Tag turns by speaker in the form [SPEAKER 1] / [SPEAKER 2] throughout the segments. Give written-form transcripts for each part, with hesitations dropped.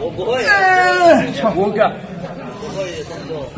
[SPEAKER 1] 我不会。
[SPEAKER 2] 我干。
[SPEAKER 1] 不会动作。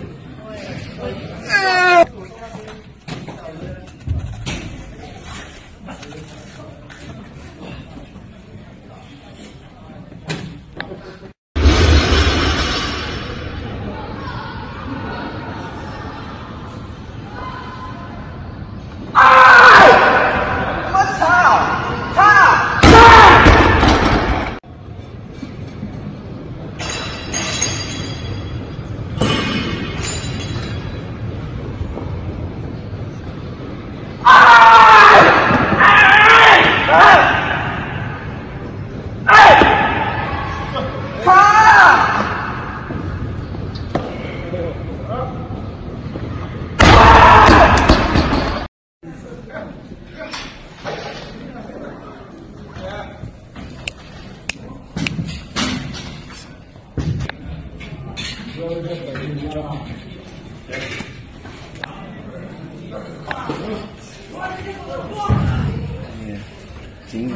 [SPEAKER 2] 行。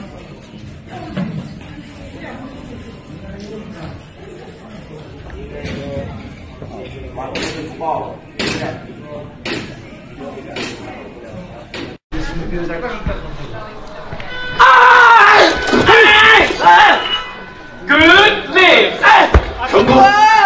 [SPEAKER 3] Good lift， 成功。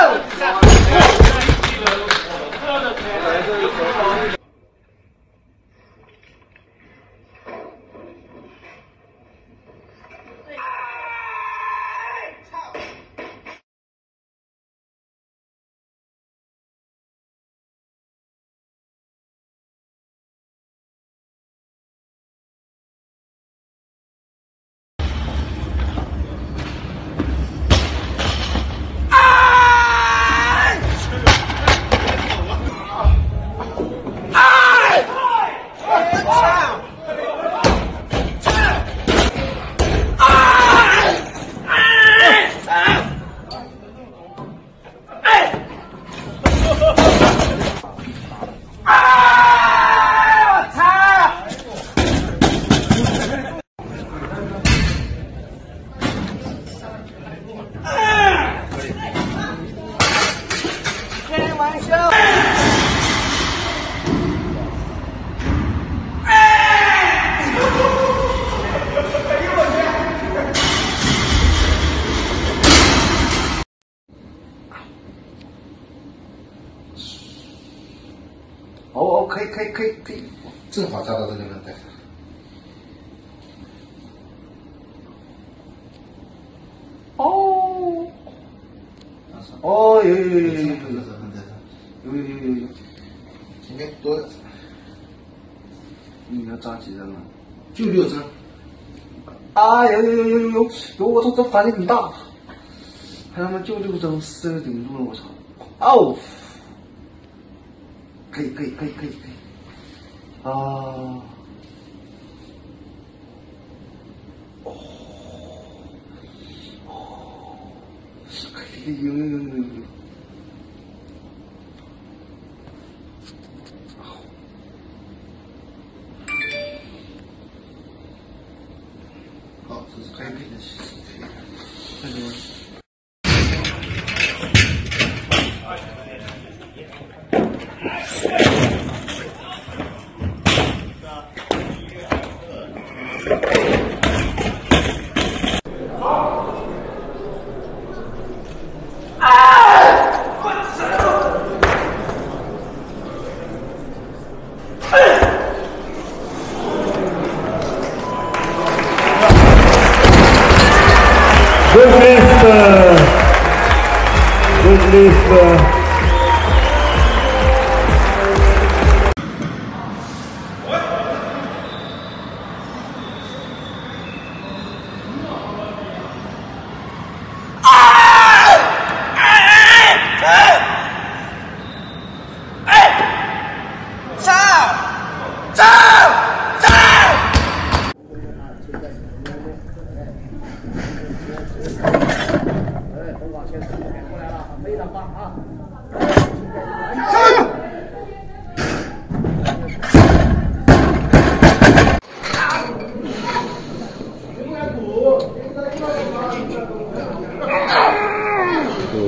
[SPEAKER 2] 哦，可以，正好扎到这个韧带上。哦，哦，有，应该多，你要扎几针了？就6针。啊，有，我操，这反应很大，还他妈就6针，4个顶住了，我操！哦。可以，啊，有，好，这是可以的，看见吗？Good lift.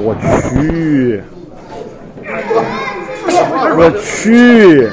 [SPEAKER 4] 我去！我去！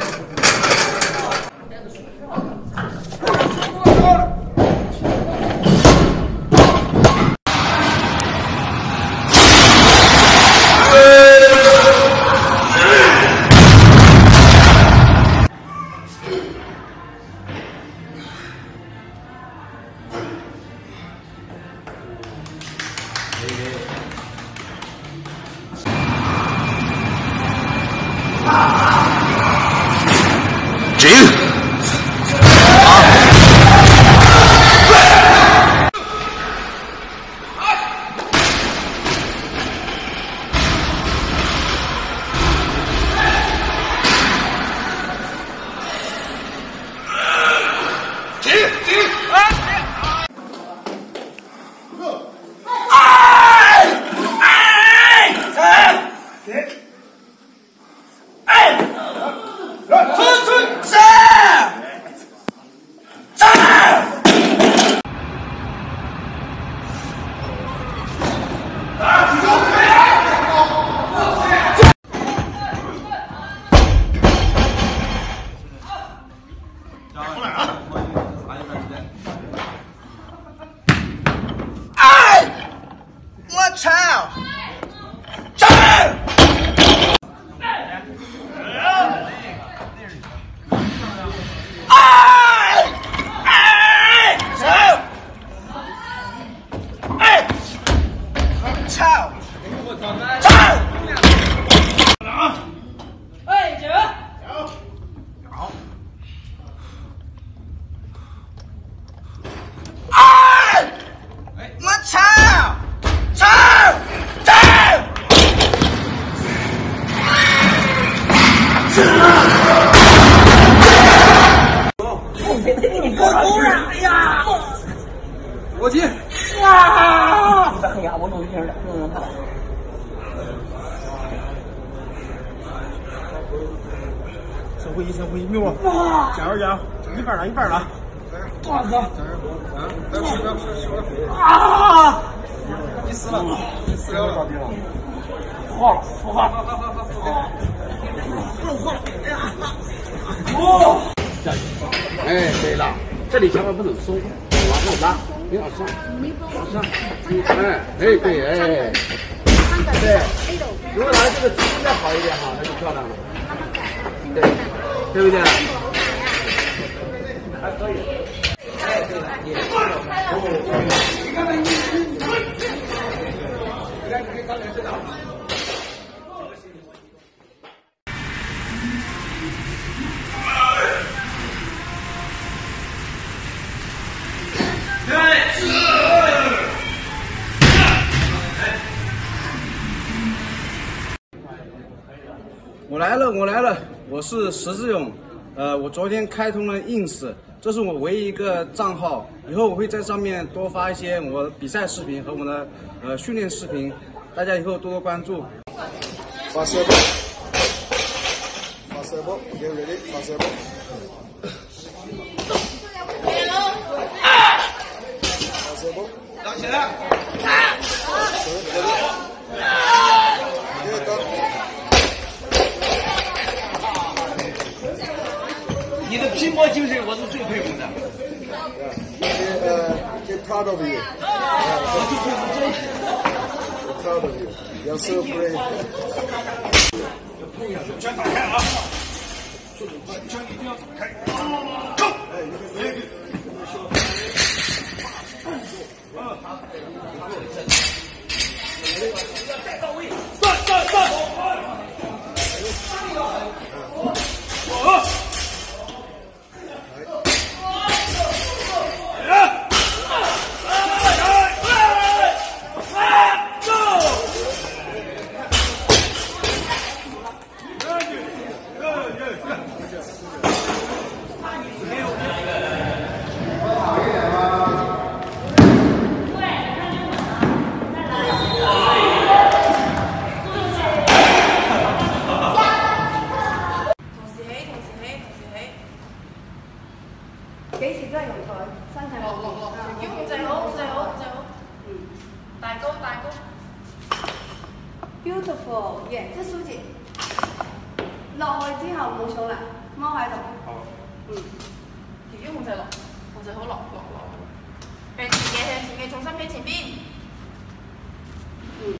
[SPEAKER 2] 我进！
[SPEAKER 5] 哇！哎呀，我弄一下了，弄他。
[SPEAKER 2] 深呼吸，没有啊！加油！一半了！多少个？啊！你死了！晃了！
[SPEAKER 6] 哎，对了，这里千万不能松，往上拉，别往上，往上。哎，对，对。如果拿这个姿势再好一点哈，那就漂亮了。对不对？还可以。哎，对了，你看看你，刚才知道。
[SPEAKER 2] 我来了，我是石志勇，我昨天开通了 ins， 这是我唯一一个账号，以后我会在上面多发一些我的比赛视频和我的训练视频，大家以后多多关注。
[SPEAKER 7] 发射步 ，get ready， 发射步。发射步，
[SPEAKER 2] 站起来。
[SPEAKER 6] 你的拼搏精神我是最佩服的。
[SPEAKER 7] Get proud of you. Get proud of you. You're so brave.
[SPEAKER 3] 全打开啊！枪一定要打开。Go！ 带到位，算！
[SPEAKER 8] 幾時都係用佢，身體好，要控制好，大高。 Beautiful， 耶！即舒展。落去之後冇數啦，踎喺度。
[SPEAKER 9] 好。嗯。條腰控制落，控制好落。